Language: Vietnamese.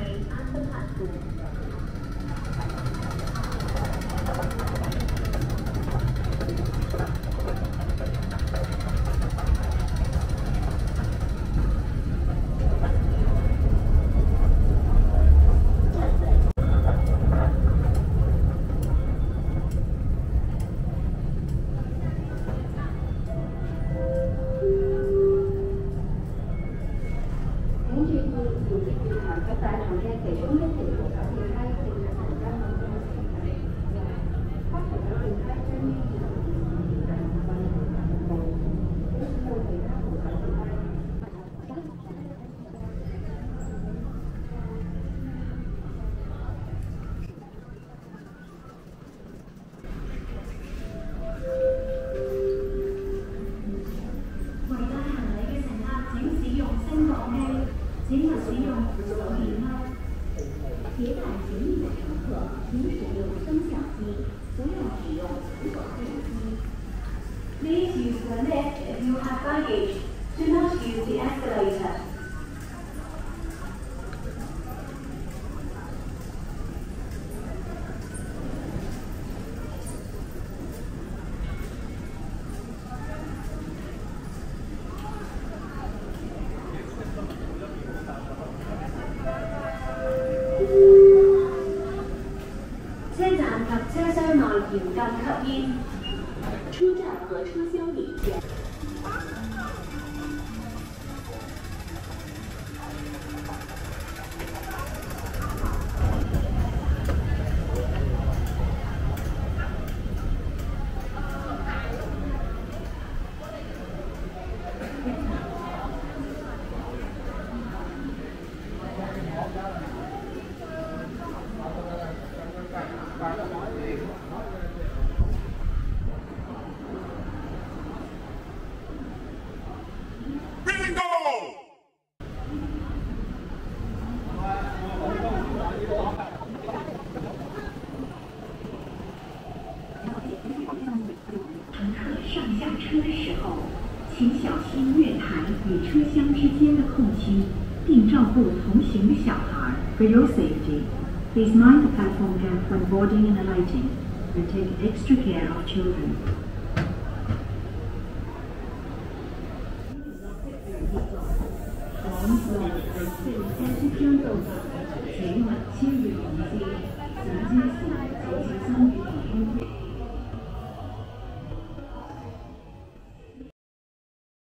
安分汉度。 请勿使用手语猫。携带行李的乘客，请使用升降机，不要使用扶手电梯。Please use the lift if you have baggage. Do not use the escalator. 车站及车厢内严禁吸烟。 车站和车厢里严。乘客上下车的时候，请小心月台与车厢之间的空隙，并照顾同行的小孩。For your safety, please mind the platform gap when boarding and alighting, and take extra care of children. 前往千里航机，衔接系及其相遇航空。